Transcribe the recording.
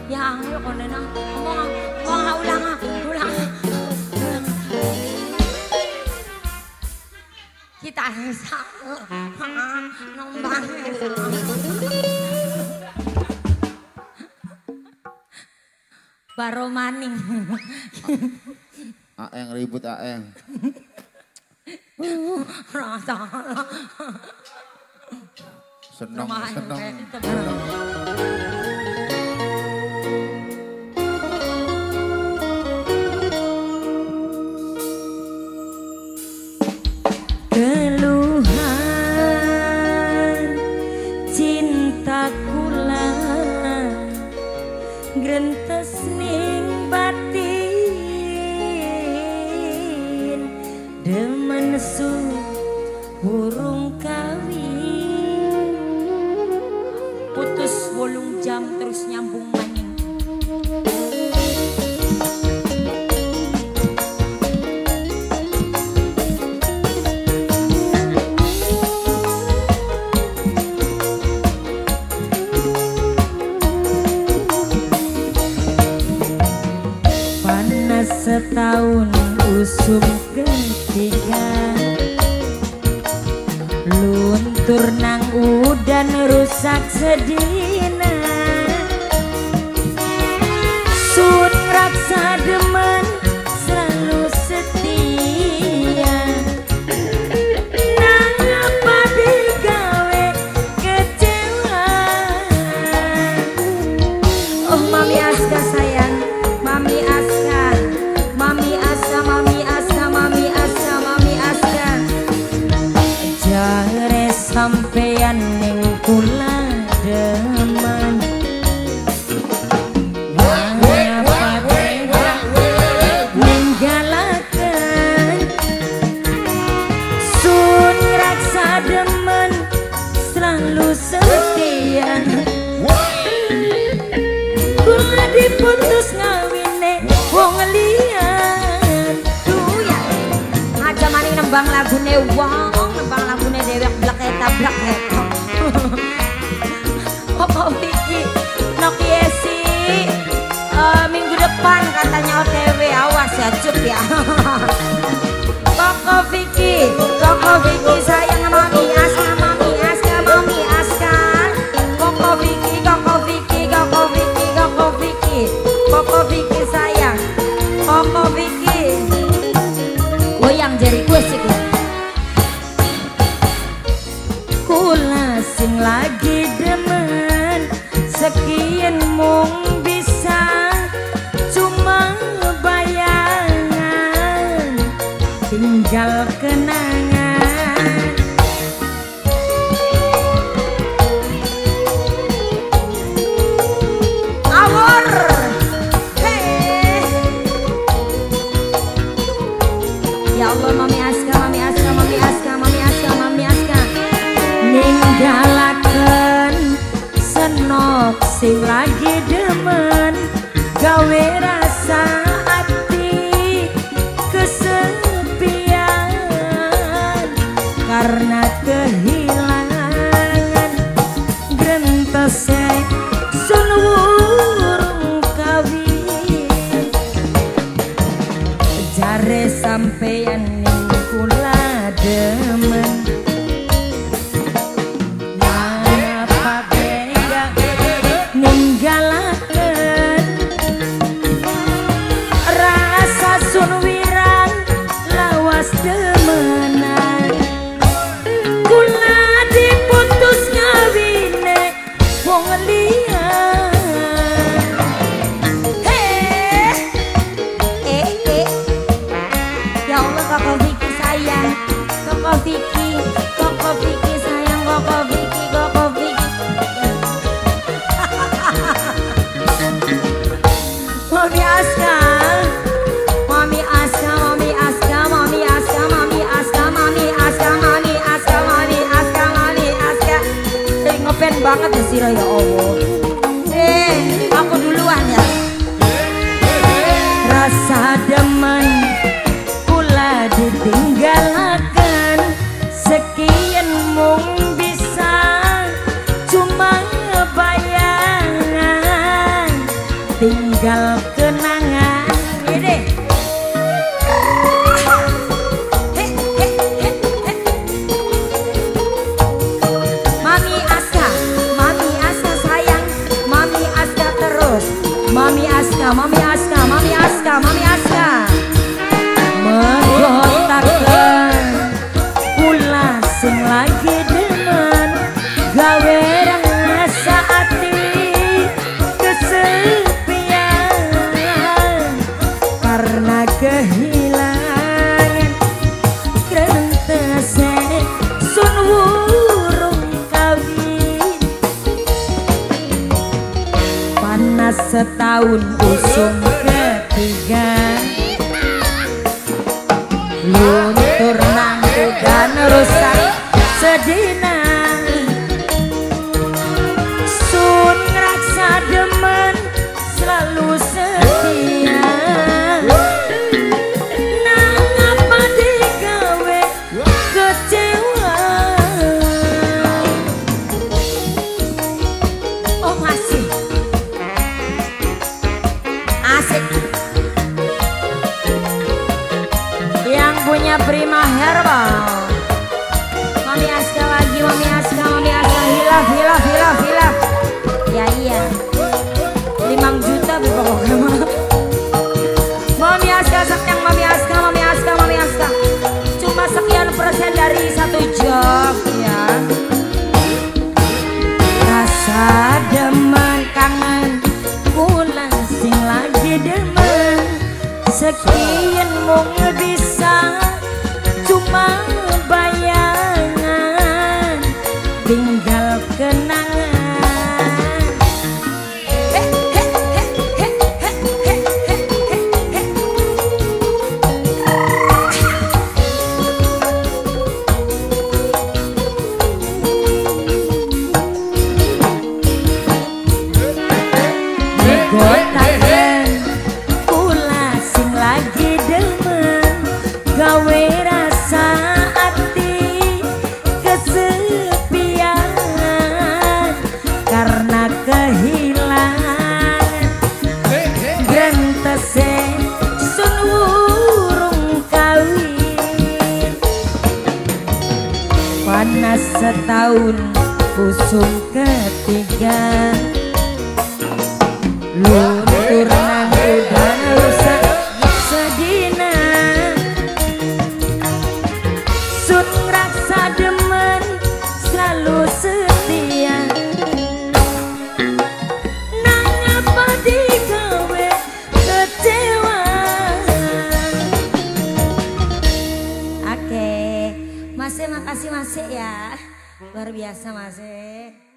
Ya ayo kono nang ngomong ulang. Kita nombang. Baro maning. Aeng ribut aeng. Rasa. Seneng. Keluhan cinta kula grentes ning batin demen su burung kawin putus 8 jam terus nyambung maning. Panas setahun usum ketiga luntur nang udan rusak sedina sun raksa demen selalu setia nang apa digawe kecewa. Oh Mami Aska sayang, Mami Aska, Mami Aska, Mami Aska, Mami Aska, Mami Aska. Jare sampeyan ning kula demen. Ngapa tega ninggalaken sun raksa demen selalu setia. Kula diputus ngawine wong liyan. Ya aja maning nembang lagune wong, nembang lagune dhewek blek tabrak heto. Koko Vicky Nokia sih minggu depan katanya OTW, awas ya Cup ya. Koko Vicky sayang Mami Aska, Mami Aska, Mami Aska. Koko Vicky, Koko Vicky, Koko Vicky, Koko Vicky, Koko Vicky sayang, Koko Vicky. Goyang jari gue sih kula sing lagi demen sekian mung bisa cuma bayangan tinggal kenangan. Awor hey. Ya Allah Mami Aska, Mami Aska, Mami Aska, Mami Aska, Mami Aska. Ninggalaken senok sing lagi demen gawe rasa ati kesepian karena kehilangan grentese sun wurung kawin. Jare sampeyan ning kula demen. Ninggalaken rasa sun wirang lawas demenan. Kula diputus ngawine wong liyan. Ya Allah Koko Vicky sayang, Koko Vicky, Koko Vicky sayang, Koko Vicky, Koko Vicky. Mami Aska, Mami Aska, Mami Aska, Mami Aska, Mami Aska, Mami Aska, Mami Aska, Mami Aska, Mami Aska. Ngepen banget ya Sira ya Allah. Aku duluan ya. Rasa demen kula ditinggalaken sekian mung bisa cuma bayangan tinggal kenangan. Ini Mami Aska sayang, Mami Aska terus, Mami Aska menggotakkan kula sing lagi demen gawe rasa ati kesepian karena kehilangan krentese sun wurung kawin panas setahun usung ketiga luntur nang dan rusak sedina sun ngeraksa demen selalu setia nang apa digawe kecewa. Oh masih asik yang punya Prima Herbal. Mami Aska lagi, Mami Aska hilaf. Ya iya 5 juta pokoknya Mami Aska sayang, Mami Aska cuma sekian persen dari 1 job ya. Rasa demen kangen kula sing lagi demen sekian mung bisa cuma bayangan tinggal kenangan. Gotakan kula sing lagi demen gawe rasa ati kesepian karena kehilangan grentese sun wurung kawin panas setahun usung ketiga luntur nang udan rusak sedina sun ngrasa demen selalu setia nang apa digawe kecewa. Oke, Mas makasih Mas ya, luar biasa Mas.